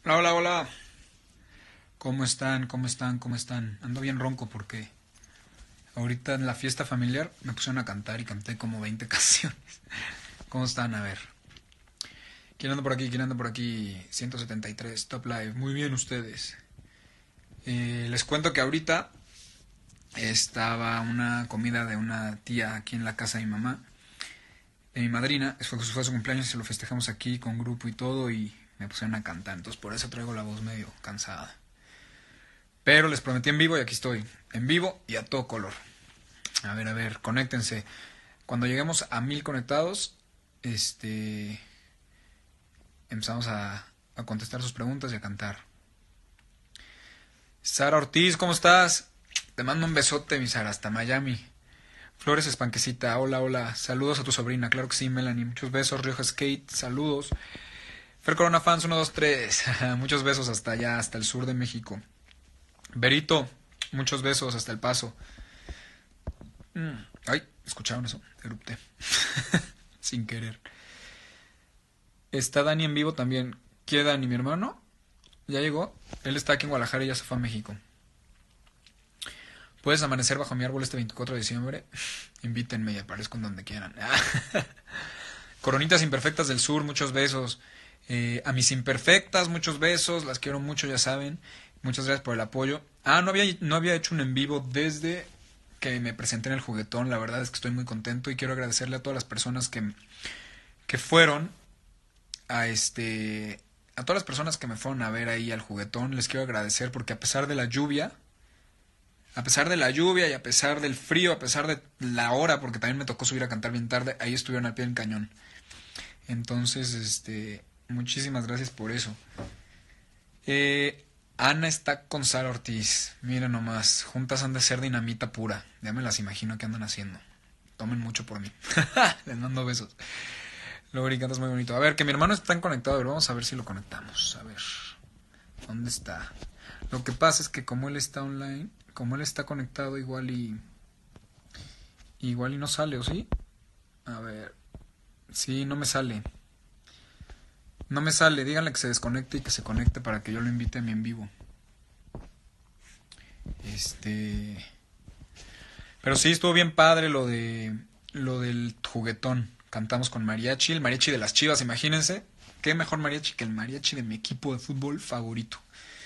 Hola, hola, hola. ¿Cómo están? ¿Cómo están? ¿Cómo están? Ando bien ronco porque ahorita en la fiesta familiar me pusieron a cantar y canté como 20 canciones. ¿Cómo están? A ver. ¿Quién anda por aquí? ¿Quién anda por aquí? 173 Top Live. Muy bien ustedes. Les cuento que ahorita estaba una comida de una tía aquí en la casa de mi mamá, de mi madrina. Fue su cumpleaños y se lo festejamos aquí con grupo y todo y me pusieron a cantar. Entonces por eso traigo la voz medio cansada. Pero les prometí en vivo y aquí estoy. En vivo y a todo color. A ver, conéctense. Cuando lleguemos a 1000 conectados, este, empezamos a contestar sus preguntas y a cantar. Sara Ortiz, ¿cómo estás? Te mando un besote, mi Sara, hasta Miami. Flores Espanquecita, hola, hola. Saludos a tu sobrina, claro que sí, Melanie. Muchos besos, Rioja Skate, saludos. Fer Corona Fans 1, 2, 3. Muchos besos hasta allá, hasta el sur de México. Berito, muchos besos hasta El Paso. Ay, ¿escucharon eso? Erupté. Sin querer. Está Dani en vivo también. ¿Qué Dani, mi hermano? ¿Ya llegó? Él está aquí en Guadalajara y ya se fue a México. ¿Puedes amanecer bajo mi árbol este 24 de diciembre? Invítenme y aparezco en donde quieran. Coronitas imperfectas del sur, muchos besos. A mis imperfectas, muchos besos. Las quiero mucho, ya saben. Muchas gracias por el apoyo. No había hecho un en vivo desde que me presenté en el juguetón. La verdad es que estoy muy contento y quiero agradecerle a todas las personas que fueron a todas las personas que me fueron a ver ahí al juguetón. Les quiero agradecer porque a pesar de la lluvia, y a pesar del frío, a pesar de la hora, porque también me tocó subir a cantar bien tarde, ahí estuvieron al pie del cañón. Entonces, muchísimas gracias por eso. Ana está con Sara Ortiz. Miren nomás, juntas han de ser dinamita pura. Ya me las imagino que andan haciendo. Tomen mucho por mí. Les mando besos. Luego cantas muy bonito. A ver, que mi hermano está conectado. A ver, vamos a ver si lo conectamos. A ver, ¿dónde está? Lo que pasa es que como él está online, como él está conectado igual y no sale, ¿o sí? A ver, sí, no me sale. No me sale, díganle que se desconecte y que se conecte para que yo lo invite a mí en vivo. Este, pero sí estuvo bien padre lo del juguetón. Cantamos con mariachi, el mariachi de las Chivas, imagínense. Qué mejor mariachi que el mariachi de mi equipo de fútbol favorito.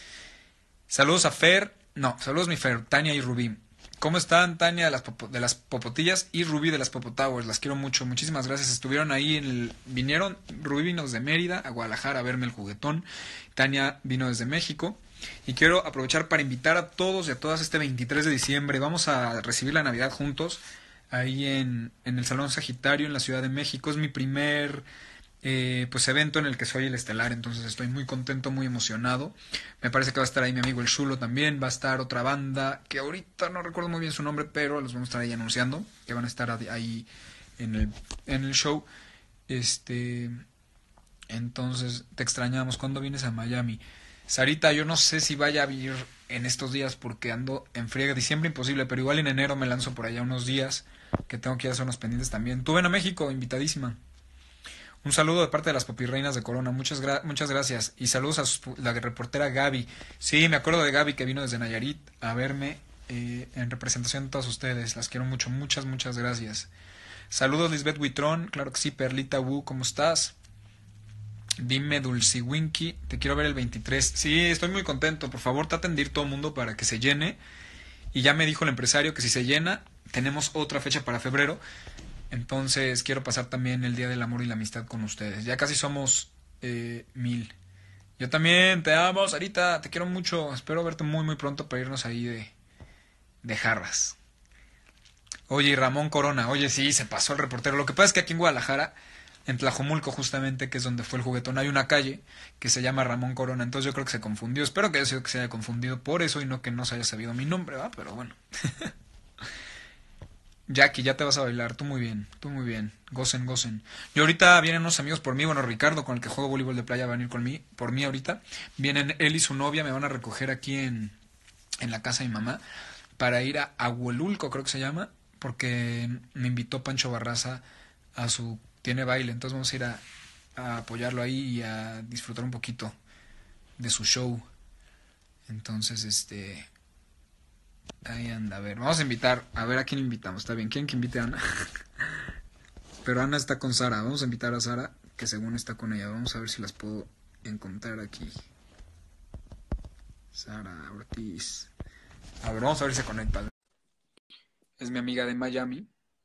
Saludos a Fer, no, saludos mi Fer, Tania y Rubí. ¿Cómo están Tania de las Popotillas y Rubí de las Popotowers? Las quiero mucho, muchísimas gracias. Estuvieron ahí vinieron, Rubí vino desde Mérida a Guadalajara a verme el juguetón. Tania vino desde México. Y quiero aprovechar para invitar a todos y a todas este 23 de diciembre. Vamos a recibir la Navidad juntos ahí en el Salón Sagitario en la Ciudad de México. Es mi primer pues evento en el que soy el estelar, entonces estoy muy contento, muy emocionado. Me parece que va a estar ahí mi amigo el Chulo también, va a estar otra banda que ahorita no recuerdo muy bien su nombre, pero los vamos a estar ahí anunciando, que van a estar ahí en el show. Este, entonces te extrañamos. ¿Cuándo vienes a Miami? Sarita, yo no sé si vaya a venir en estos días porque ando en friega. Diciembre imposible, pero igual en enero me lanzo por allá unos días que tengo que ir a hacer unos pendientes también. Tú ven a México, invitadísima. Un saludo de parte de las popirreinas de Corona, muchas gracias. Y saludos a la reportera Gaby. Sí, me acuerdo de Gaby que vino desde Nayarit a verme en representación de todos ustedes. Las quiero mucho, muchas gracias. Saludos Lisbeth Huitrón, claro que sí, Perlita Wu, ¿cómo estás? Dime Dulce Winky, te quiero ver el 23. Sí, estoy muy contento, por favor traten de ir todo el mundo para que se llene. Y ya me dijo el empresario que si se llena, tenemos otra fecha para febrero. Entonces quiero pasar también el Día del Amor y la Amistad con ustedes. Ya casi somos 1000. Yo también te amo, Sarita. Te quiero mucho. Espero verte muy muy pronto para irnos ahí de jarras. Oye, y Ramón Corona. Oye, sí, se pasó el reportero. Lo que pasa es que aquí en Guadalajara, en Tlajomulco justamente, que es donde fue el juguetón, hay una calle que se llama Ramón Corona. Entonces yo creo que se confundió. Espero que haya sido que se haya confundido por eso y no que no se haya sabido mi nombre, ¿va? Pero bueno. Jackie, ya te vas a bailar, tú muy bien, tú muy bien, gocen, gocen. Yo ahorita vienen unos amigos por mí, bueno, Ricardo, con el que juego voleibol de playa, va a venir por mí ahorita. Vienen él y su novia, me van a recoger aquí en la casa de mi mamá para ir a Aguelulco, creo que se llama, porque me invitó Pancho Barraza tiene baile, entonces vamos a ir a apoyarlo ahí y a disfrutar un poquito de su show. Entonces, ahí anda. A ver, vamos a invitar. A ver a quién invitamos. Está bien, ¿quieren que invite a Ana? Pero Ana está con Sara. Vamos a invitar a Sara, que según está con ella. Vamos a ver si las puedo encontrar aquí. Sara Ortiz. A ver, vamos a ver si se conecta. Es mi amiga de Miami,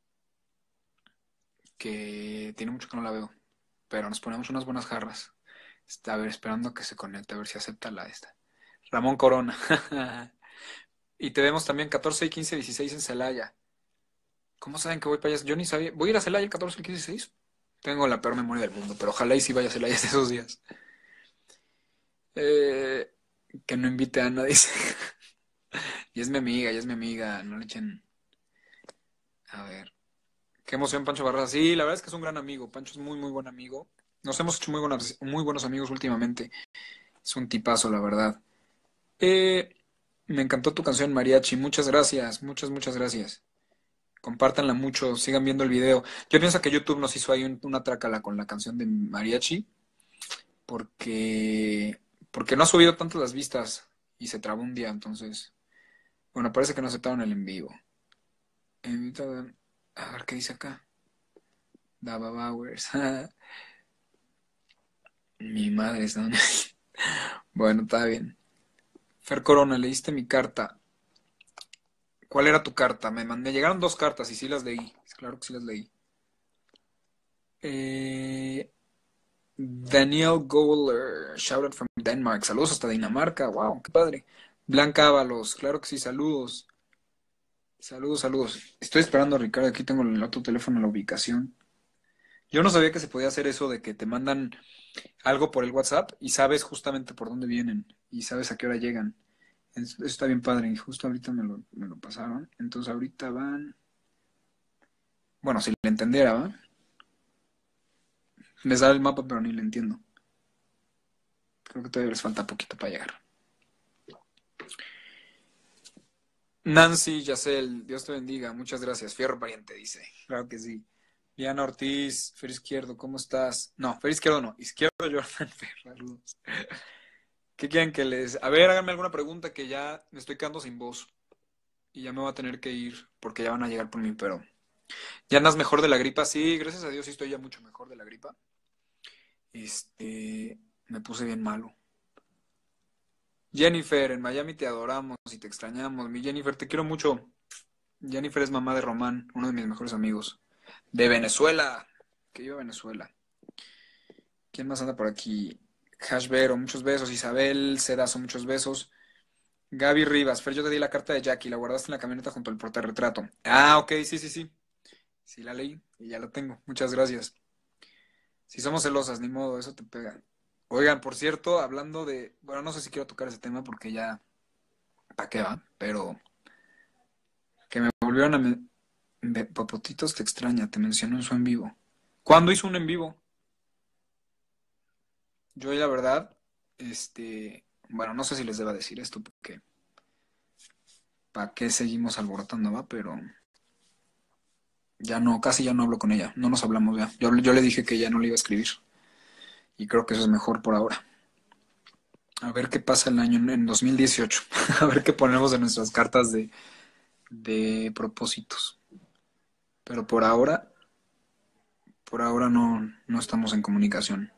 que tiene mucho que no la veo. Pero nos ponemos unas buenas jarras. Está, a ver, esperando a que se conecte, a ver si acepta la esta. Ramón Corona. Y te vemos también 14, 15, 16 en Celaya. ¿Cómo saben que voy para allá? Yo ni sabía. ¿Voy a ir a Celaya el 14, el 15 y 16? Tengo la peor memoria del mundo, pero ojalá y sí vaya a Celaya esos días. Eh, que no invite a Ana, dice. Y es mi amiga, ya es mi amiga. No le echen. A ver. Qué emoción, Pancho Barraza. Sí, la verdad es que es un gran amigo. Pancho es muy, muy buen amigo. Nos hemos hecho muy buenos amigos últimamente. Es un tipazo, la verdad. Eh, Me encantó tu canción, Mariachi. Muchas gracias, muchas, muchas gracias. Compártanla mucho, sigan viendo el video. Yo pienso que YouTube nos hizo ahí una trácala con la canción de Mariachi, porque, porque no ha subido tanto las vistas y se trabó un día, entonces, bueno, parece que no aceptaron el en vivo. A ver qué dice acá. Dava Bowers. Mi madre está. Bueno, está bien. Fer Corona, leíste mi carta. ¿Cuál era tu carta? Me llegaron dos cartas y sí las leí. Claro que sí las leí. Eh, Daniel Goller, shout out from Denmark. Saludos hasta Dinamarca. Wow, qué padre. Blanca Ábalos, claro que sí, saludos. Saludos, saludos. Estoy esperando a Ricardo. Aquí tengo el otro teléfono, la ubicación. Yo no sabía que se podía hacer eso de que te mandan algo por el WhatsApp y sabes justamente por dónde vienen y sabes a qué hora llegan. Eso está bien padre y justo ahorita me lo pasaron. Entonces ahorita van. Bueno, si le entendiera, ¿va? Me sale el mapa, pero ni le entiendo. Creo que todavía les falta poquito para llegar. Nancy Yacel, Dios te bendiga, muchas gracias. Fierro pariente, dice. Claro que sí. Diana Ortiz, Fer Izquierdo, ¿cómo estás? No, Fer Izquierdo no, Izquierdo Jordan Fer, saludos. ¿Qué quieren que les...? A ver, háganme alguna pregunta que ya me estoy quedando sin voz. Y ya me voy a tener que ir porque ya van a llegar por mí, pero... ¿Ya andas mejor de la gripa? Sí, gracias a Dios sí estoy ya mucho mejor de la gripa. Me puse bien malo. Jennifer, en Miami te adoramos y te extrañamos. Mi Jennifer, te quiero mucho. Jennifer es mamá de Román, uno de mis mejores amigos. De Venezuela. Que viva Venezuela. ¿Quién más anda por aquí? Hashvero, muchos besos. Isabel Cedazo, muchos besos. Gaby Rivas, Fer, yo te di la carta de Jackie, la guardaste en la camioneta junto al portarretrato. Ah, ok, sí, sí, sí. Sí, la leí y ya la tengo. Muchas gracias. Si somos celosas, ni modo, eso te pega. Oigan, por cierto, hablando de... Bueno, no sé si quiero tocar ese tema porque ya... ¿Para qué va? Pero que me volvieron a... Popotitos te extraña, te mencionó en su en vivo. ¿Cuándo hizo un en vivo? Yo, la verdad, bueno, no sé si les deba decir esto porque ¿para qué seguimos alborotando, va? Pero ya no, casi ya no hablo con ella, no nos hablamos ya. Yo le dije que ya no le iba a escribir y creo que eso es mejor por ahora. A ver qué pasa el año en 2018. A ver qué ponemos en nuestras cartas de propósitos. Pero por ahora no estamos en comunicación.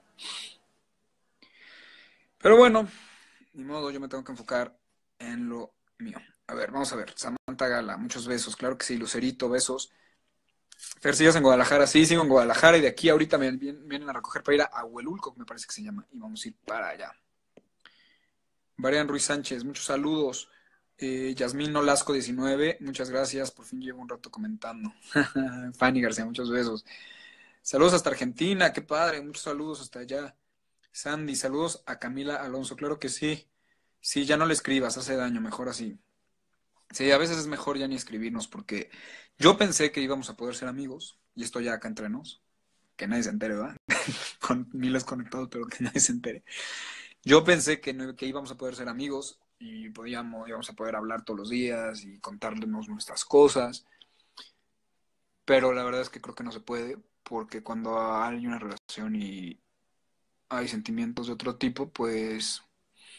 Pero bueno, ni modo, yo me tengo que enfocar en lo mío. A ver, vamos a ver. Samantha Gala, muchos besos. Claro que sí, Lucerito, besos. Fer, ¿sigues en Guadalajara? Sí, sigo en Guadalajara y de aquí ahorita me vienen a recoger para ir a Ahuelulco, me parece que se llama, y vamos a ir para allá. Marian Ruiz Sánchez, muchos saludos. Yasmín Nolasco 19, muchas gracias, por fin llevo un rato comentando. Fanny García, muchos besos. Saludos hasta Argentina, qué padre, muchos saludos hasta allá. Sandy, saludos a Camila Alonso, claro que sí. Sí, ya no le escribas, hace daño, mejor así. Sí, a veces es mejor ya ni escribirnos porque yo pensé que íbamos a poder ser amigos, y esto ya acá entre nos, que nadie se entere, ¿verdad? Con miles conectados, pero que nadie se entere. Yo pensé que, que íbamos a poder ser amigos y íbamos a poder hablar todos los días y contarnos nuestras cosas, pero la verdad es que creo que no se puede, porque cuando hay una relación y hay sentimientos de otro tipo, pues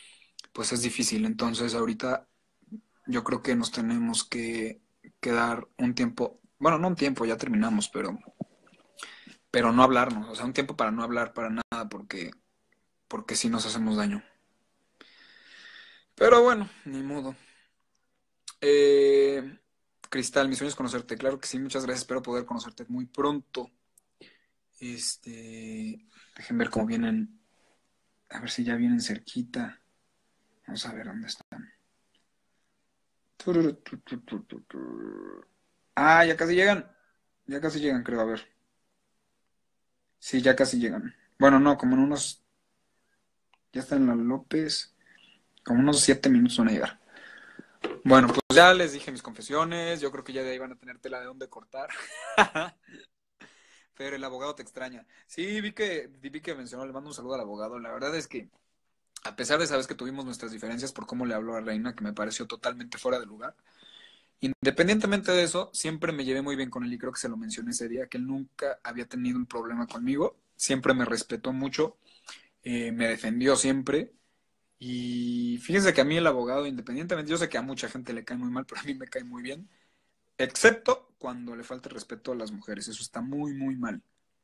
pues es difícil. Entonces ahorita yo creo que nos tenemos que dar un tiempo, bueno, no un tiempo, ya terminamos, pero no hablarnos, o sea, un tiempo para no hablar para nada, porque sí nos hacemos daño. Pero bueno, ni modo. Eh, Cristal, mi sueño es conocerte. Claro que sí, muchas gracias. Espero poder conocerte muy pronto. Dejen ver cómo vienen. A ver si ya vienen cerquita. Vamos a ver dónde están. Ah, ya casi llegan. Ya casi llegan, creo. A ver. Sí, ya casi llegan. Bueno, no, como en unos. Ya están en la López. Como unos 7 minutos van a llegar. Bueno, pues ya les dije mis confesiones. Yo creo que ya de ahí van a tener tela de dónde cortar. Pero el abogado te extraña. Sí, vi que mencionó, le mando un saludo al abogado. La verdad es que, a pesar de sabes que tuvimos nuestras diferencias por cómo le habló a Reina, que me pareció totalmente fuera de lugar, independientemente de eso, siempre me llevé muy bien con él y creo que se lo mencioné ese día, que él nunca había tenido un problema conmigo. Siempre me respetó mucho, me defendió siempre. Y fíjense que a mí el abogado, independientemente, yo sé que a mucha gente le cae muy mal, pero a mí me cae muy bien. Excepto cuando le falta el respeto a las mujeres. Eso está muy, muy mal.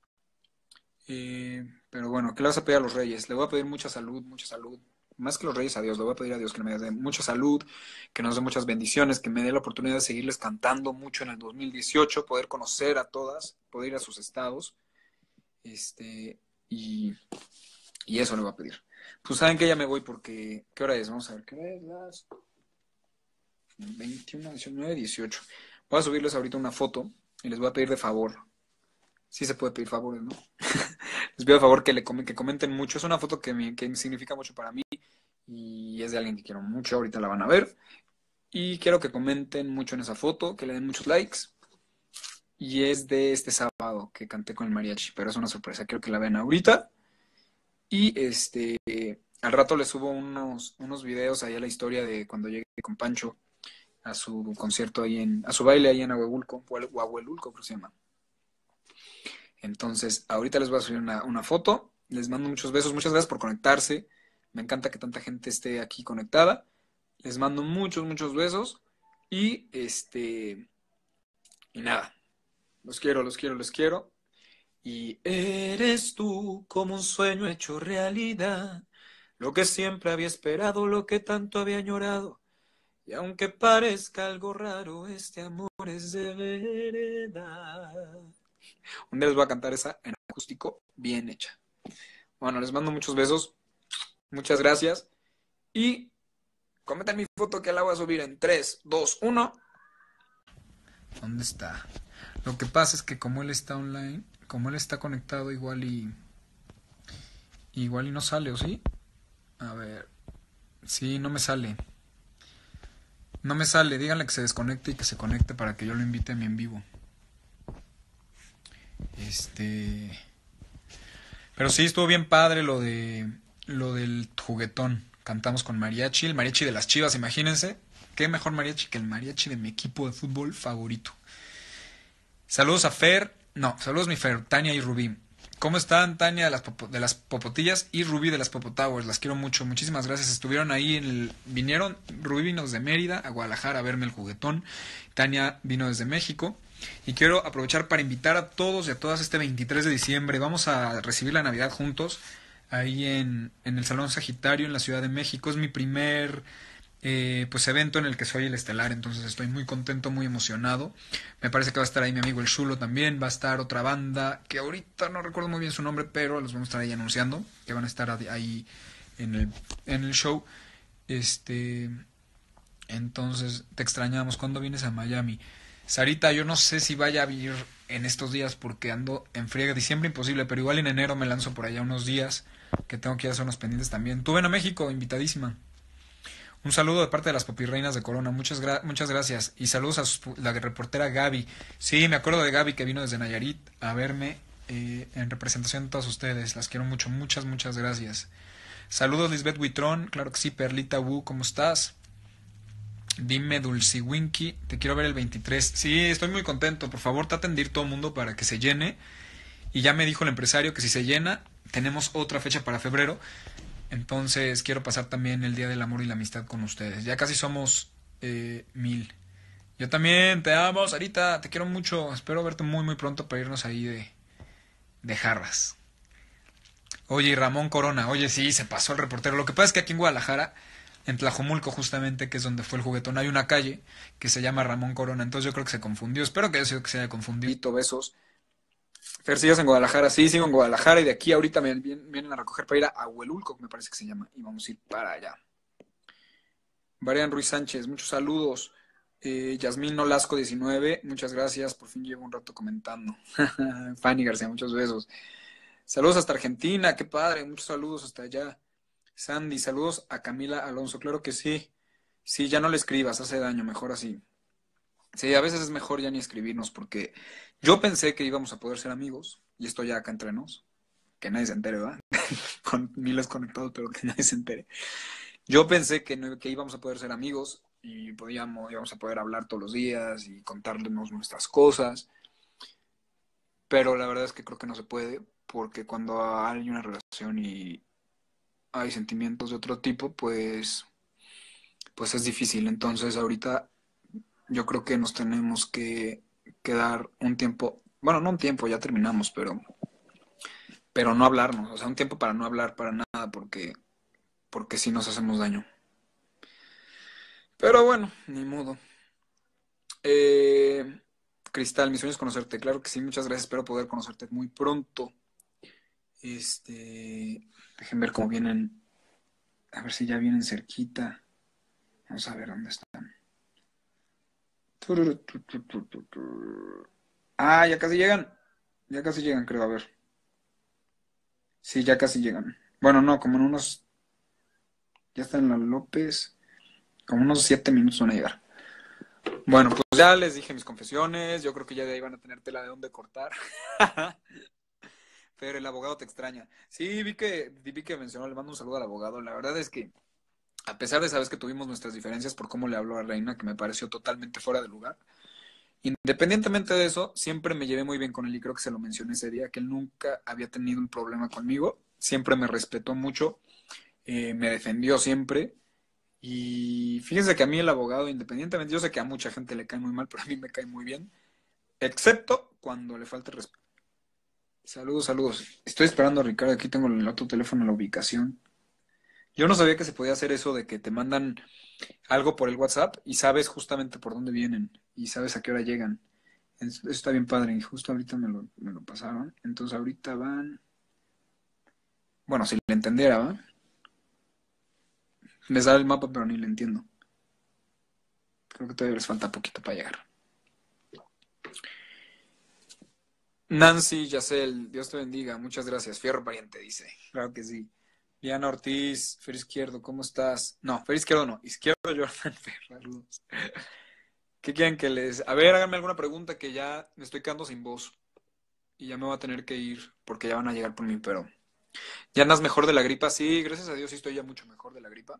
Pero bueno, ¿qué le vas a pedir a los reyes? Le voy a pedir mucha salud, mucha salud. Más que los reyes a Dios, le voy a pedir a Dios que me dé mucha salud, que nos dé muchas bendiciones, que me dé la oportunidad de seguirles cantando mucho en el 2018, poder conocer a todas, poder ir a sus estados. Este, y, y eso le voy a pedir. Pues saben que ya me voy porque, ¿qué hora es? Vamos a ver, ¿qué hora es? Las 21, 19, 18. Voy a subirles ahorita una foto y les voy a pedir de favor. Sí se puede pedir favores, ¿no? Les pido a favor que comenten mucho. Es una foto que significa mucho para mí y es de alguien que quiero mucho. Ahorita la van a ver. Y quiero que comenten mucho en esa foto, que le den muchos likes. Y es de este sábado que canté con el mariachi, pero es una sorpresa. Quiero que la vean ahorita. Y al rato les subo unos videos ahí a la historia de cuando llegué con Pancho a su concierto a su baile ahí en Ahuelulco, o Ahuelulco, creo que se llama. Entonces, ahorita les voy a subir una foto. Les mando muchos besos. Muchas gracias por conectarse. Me encanta que tanta gente esté aquí conectada. Les mando muchos, muchos besos. Y nada. Los quiero, los quiero, los quiero. Y eres tú como un sueño hecho realidad. Lo que siempre había esperado, lo que tanto había añorado. Y aunque parezca algo raro, este amor es de verdad. Un día les voy a cantar esa en acústico bien hecha. Bueno, les mando muchos besos. Muchas gracias. Y comenten mi foto que la voy a subir en 3, 2, 1. ¿Dónde está? Lo que pasa es que como él está online, como él está conectado igual y no sale, ¿o sí? A ver. Sí, no me sale. No me sale. Díganle que se desconecte y que se conecte para que yo lo invite a mi en vivo. Pero sí, estuvo bien padre lo del juguetón. Cantamos con mariachi, el mariachi de las Chivas, imagínense. Qué mejor mariachi que el mariachi de mi equipo de fútbol favorito. Saludos a Fer, no, saludos mi Fer, Tania y Rubí. ¿Cómo están Tania de las Popotillas y Rubí de las Popotowers? Las quiero mucho, muchísimas gracias. Estuvieron ahí, vinieron, Rubí vino desde Mérida a Guadalajara a verme el juguetón. Tania vino desde México. Y quiero aprovechar para invitar a todos y a todas este 23 de diciembre. Vamos a recibir la Navidad juntos ahí en el Salón Sagitario en la Ciudad de México. Es mi primer pues evento en el que soy el estelar, entonces estoy muy contento, muy emocionado. Me parece que va a estar ahí mi amigo el Chulo también, va a estar otra banda que ahorita no recuerdo muy bien su nombre, pero los vamos a estar ahí anunciando, que van a estar ahí en el show. Entonces te extrañamos. ¿Cuándo vienes a Miami? Sarita, yo no sé si vaya a vivir en estos días porque ando en friega. Diciembre imposible, pero igual en enero me lanzo por allá unos días que tengo que ir a hacer unos pendientes también. Tú ven a México, invitadísima. Un saludo de parte de las popirreinas de Corona. Muchas gracias. Y saludos a la reportera Gaby. Sí, me acuerdo de Gaby que vino desde Nayarit a verme en representación de todos ustedes. Las quiero mucho. Muchas, muchas gracias. Saludos Lisbeth Huitrón. Claro que sí. Perlita Wu, ¿cómo estás? Dime Dulce Winky, te quiero ver el 23. Sí, estoy muy contento. Por favor, traten de ir todo el mundo para que se llene. Y ya me dijo el empresario que si se llena, tenemos otra fecha para febrero. Entonces quiero pasar también el Día del Amor y la Amistad con ustedes. Ya casi somos 1000. Yo también te amo, Sarita, te quiero mucho. Espero verte muy muy pronto para irnos ahí de jarras. Oye, y Ramón Corona, oye, sí, se pasó el reportero. Lo que pasa es que aquí en Guadalajara, en Tlajomulco justamente, que es donde fue el juguetón, hay una calle que se llama Ramón Corona. Entonces yo creo que se confundió. Espero que se haya confundido. Besos. Fer, ¿sigues en Guadalajara? Sí, sigo en Guadalajara y de aquí ahorita me vienen a recoger para ir a Ahuelulco, me parece que se llama, y vamos a ir para allá. Marian Ruiz Sánchez, muchos saludos. Yasmín Nolasco 19, muchas gracias, por fin llevo un rato comentando. Fanny García, muchos besos. Saludos hasta Argentina, qué padre, muchos saludos hasta allá. Sandy, saludos a Camila Alonso, claro que sí. Sí, ya no le escribas, hace daño, mejor así. Sí, a veces es mejor ya ni escribirnos porque yo pensé que íbamos a poder ser amigos y estoy ya acá entre nos. Que nadie se entere, ¿verdad? Con miles conectados, pero que nadie se entere. Yo pensé que, que íbamos a poder ser amigos y íbamos a poder hablar todos los días y contarnos nuestras cosas, pero la verdad es que creo que no se puede porque cuando hay una relación y hay sentimientos de otro tipo, pues es difícil. Entonces ahorita yo creo que nos tenemos que quedar un tiempo, bueno, no un tiempo, ya terminamos, pero no hablarnos, o sea, un tiempo para no hablar para nada porque sí nos hacemos daño. Pero bueno, ni modo. Eh, Cristal, mi sueño es conocerte. Claro que sí, muchas gracias. Espero poder conocerte muy pronto. Dejen ver cómo vienen. A ver si ya vienen cerquita. Vamos a ver dónde están. Ah, ya casi llegan. Ya casi llegan, creo. A ver. Sí, ya casi llegan. Bueno, no, como en unos. Ya están en la López. Como unos 7 minutos van a llegar. Bueno, pues ya les dije mis confesiones. Yo creo que ya de ahí van a tener tela de dónde cortar. Pero el abogado te extraña. Sí, vi que mencionó, le mando un saludo al abogado. La verdad es que, a pesar de sabes que tuvimos nuestras diferencias por cómo le habló a Reina, que me pareció totalmente fuera de lugar, independientemente de eso, siempre me llevé muy bien con él y creo que se lo mencioné ese día, que él nunca había tenido un problema conmigo. Siempre me respetó mucho, me defendió siempre. Y fíjense que a mí el abogado, independientemente, yo sé que a mucha gente le cae muy mal, pero a mí me cae muy bien, excepto cuando le falta respeto. Saludos, saludos. Estoy esperando a Ricardo. Aquí tengo en el otro teléfono la ubicación. Yo no sabía que se podía hacer eso de que te mandan algo por el WhatsApp y sabes justamente por dónde vienen y sabes a qué hora llegan. Eso está bien padre y justo ahorita me lo pasaron. Entonces ahorita van... Bueno, si le entendiera, ¿va? Me sale el mapa pero ni le entiendo. Creo que todavía les falta poquito para llegar. Nancy Yacel, Dios te bendiga. Muchas gracias. Fierro pariente, dice. Claro que sí. Diana Ortiz, Fer Izquierdo, ¿cómo estás? No, Fer Izquierdo no, Izquierdo Jordan Ferrarudos. ¿Qué quieren que les...? A ver, háganme alguna pregunta que ya me estoy quedando sin voz. Y ya me voy a tener que ir porque ya van a llegar por mí, pero... ¿Ya andas mejor de la gripa? Sí, gracias a Dios sí estoy ya mucho mejor de la gripa.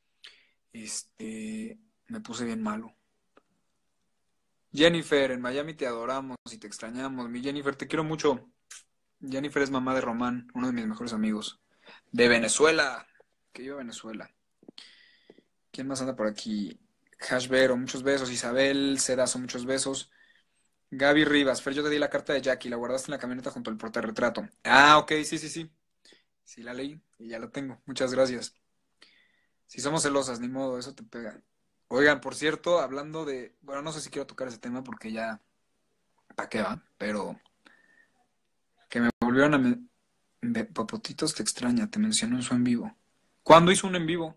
Me puse bien malo. Jennifer, en Miami te adoramos y te extrañamos. Mi Jennifer, te quiero mucho. Jennifer es mamá de Román, uno de mis mejores amigos. De Venezuela. Que yo Venezuela. ¿Quién más anda por aquí? Hashvero, muchos besos. Isabel Cedazo, muchos besos. Gaby Rivas, Fer, yo te di la carta de Jackie, la guardaste en la camioneta junto al portarretrato. Ah, ok, sí, sí, sí. Sí la leí y ya la tengo. Muchas gracias. Si somos celosas, ni modo, eso te pega. Oigan, por cierto, hablando de... Bueno, no sé si quiero tocar ese tema porque ya... ¿Para qué va? Pero que me volvieron a... Popotitos te extraña, te mencionó en su en vivo. ¿Cuándo hizo un en vivo?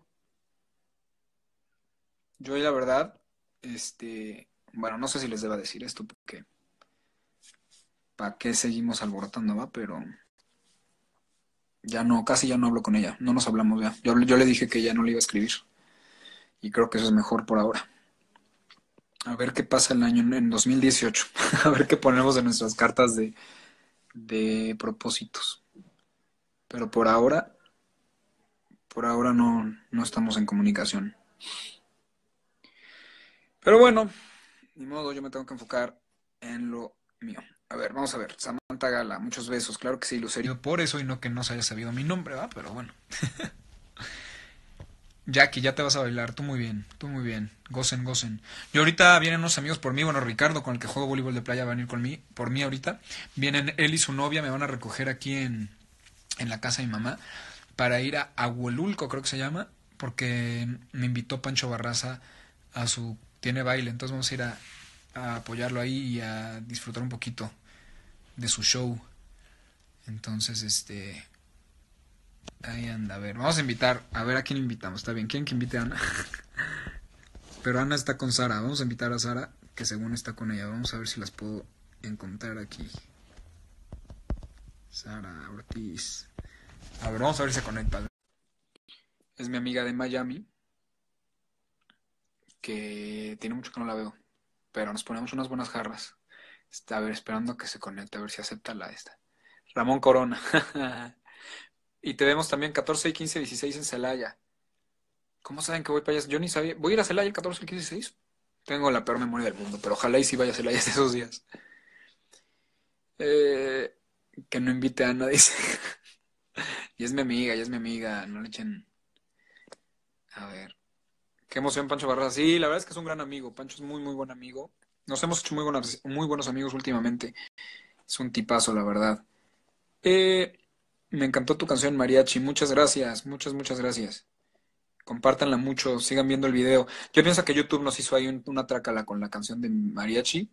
Yo, la verdad, bueno, no sé si les deba decir esto porque ¿para qué seguimos alborotando, va? Pero ya no, casi ya no hablo con ella, no nos hablamos ya. Yo le dije que ya no le iba a escribir y creo que eso es mejor por ahora. A ver qué pasa el año en 2018. A ver qué ponemos en nuestras cartas de propósitos. Pero por ahora no estamos en comunicación. Pero bueno, ni modo, yo me tengo que enfocar en lo mío. A ver, vamos a ver. Samantha Gala, muchos besos. Claro que sí, Lucerio. Por eso y no que no se haya sabido mi nombre, ¿va? Pero bueno. Jackie, ya te vas a bailar, tú muy bien, gocen, gocen. Yo ahorita vienen unos amigos por mí, bueno, Ricardo, con el que juego voleibol de playa, va a venir por mí ahorita. Vienen él y su novia, me van a recoger aquí en la casa de mi mamá para ir a Aguelulco, creo que se llama, porque me invitó Pancho Barraza a su... tiene baile, entonces vamos a ir a apoyarlo ahí y a disfrutar un poquito de su show. Entonces, ahí anda, a ver, vamos a invitar, a ver a quién invitamos, está bien, ¿quién que invite a Ana? Pero Ana está con Sara, vamos a invitar a Sara, que según está con ella, vamos a ver si las puedo encontrar aquí. Sara Ortiz. A ver, vamos a ver si se conecta. Es mi amiga de Miami, que tiene mucho que no la veo, pero nos ponemos unas buenas jarras. Está, a ver, esperando a que se conecte, a ver si acepta la esta. Ramón Corona. Y te vemos también 14, 15, 16 en Celaya. ¿Cómo saben que voy para allá? Yo ni sabía. ¿Voy a ir a Celaya el 14, 15 y 16? Tengo la peor memoria del mundo, pero ojalá y sí vaya a Celaya de esos días. Eh, que no invite a Ana, dice. Y es mi amiga, ya es mi amiga. No le echen. A ver. Qué emoción, Pancho Barraza. Sí, la verdad es que es un gran amigo. Pancho es muy, muy buen amigo. Nos hemos hecho muy buenos amigos últimamente. Es un tipazo, la verdad. Eh, Me encantó tu canción, Mariachi. Muchas gracias. Muchas, muchas gracias. Compártanla mucho. Sigan viendo el video. Yo pienso que YouTube nos hizo ahí una trácala con la canción de Mariachi.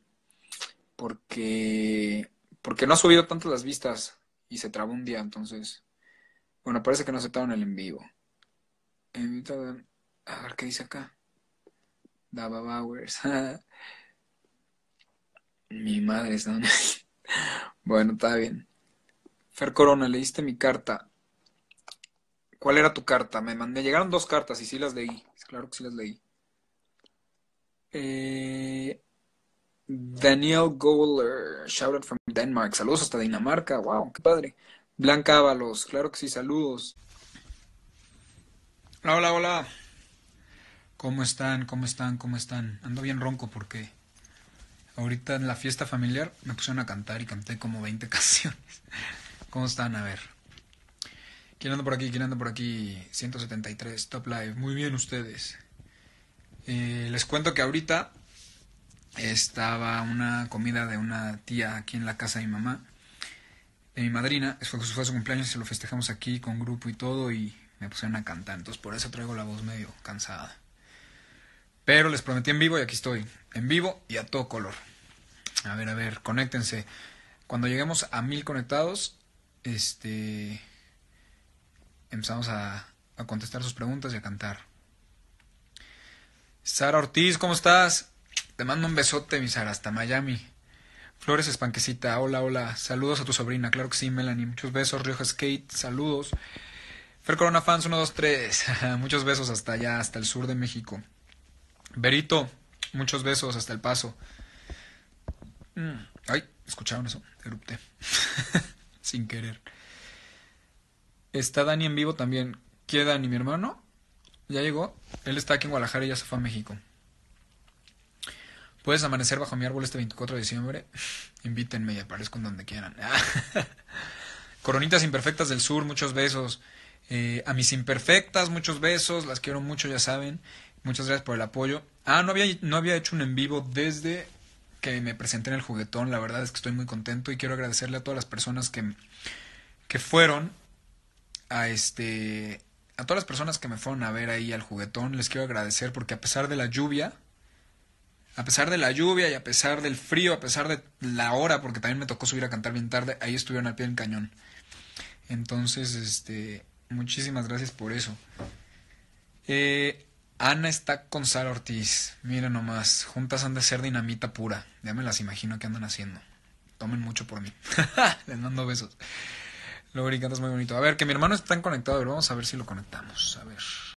Porque no ha subido tanto las vistas. Y se trabó un día, entonces. Bueno, parece que no aceptaron el en vivo. A ver qué dice acá. Dava Bowers. Mi madre está. Bueno, está bien. Fer Corona, leíste mi carta. ¿Cuál era tu carta? Llegaron dos cartas y sí las leí. Claro que sí las leí. Eh, Daniel Goller, shout out from Denmark. Saludos hasta Dinamarca. Wow, qué padre. Blanca Ábalos, claro que sí, saludos. Hola, hola, hola. ¿Cómo están? ¿Cómo están? ¿Cómo están? Ando bien ronco porque ahorita en la fiesta familiar me pusieron a cantar y canté como 20 canciones. ¿Cómo están? A ver. ¿Quién anda por aquí? ¿Quién anda por aquí? 173, Top Live. Muy bien ustedes. Les cuento que ahorita estaba una comida de una tía aquí en la casa de mi mamá, de mi madrina. Fue su cumpleaños y se lo festejamos aquí con grupo y todo y me pusieron a cantar. Entonces por eso traigo la voz medio cansada. Pero les prometí en vivo y aquí estoy. En vivo y a todo color. A ver, conéctense. Cuando lleguemos a 1000 conectados, empezamos a contestar sus preguntas y a cantar. Sara Ortiz, ¿cómo estás? Te mando un besote, mi Sara, hasta Miami. Flores Espanquecita, hola, hola. Saludos a tu sobrina, claro que sí, Melanie. Muchos besos, Rioja Skate, saludos. Fer Corona Fans 1, 2, 3. Muchos besos hasta allá, hasta el sur de México. Berito, muchos besos hasta El Paso. Ay, ¿escucharon eso? Erupté. Sin querer. Está Dani en vivo también. ¿Quién Dani, mi hermano? Ya llegó. Él está aquí en Guadalajara y ya se fue a México. Puedes amanecer bajo mi árbol este 24 de diciembre. Invítenme y aparezco en donde quieran. Coronitas imperfectas del sur, muchos besos. A mis imperfectas, muchos besos. Las quiero mucho, ya saben. Muchas gracias por el apoyo. No había hecho un en vivo desde que me presenté en el juguetón. La verdad es que estoy muy contento y quiero agradecerle a todas las personas que fueron a todas las personas que me fueron a ver ahí al juguetón. Les quiero agradecer porque a pesar de la lluvia y a pesar del frío, a pesar de la hora, porque también me tocó subir a cantar bien tarde, ahí estuvieron al pie del cañón. Entonces, muchísimas gracias por eso. Ana está con Sara Ortiz. Miren nomás, juntas han de ser dinamita pura. Ya me las imagino que andan haciendo. Tomen mucho por mí. Les mando besos. Luego cantas muy bonito. A ver, que mi hermano está conectado. A ver, vamos a ver si lo conectamos. A ver.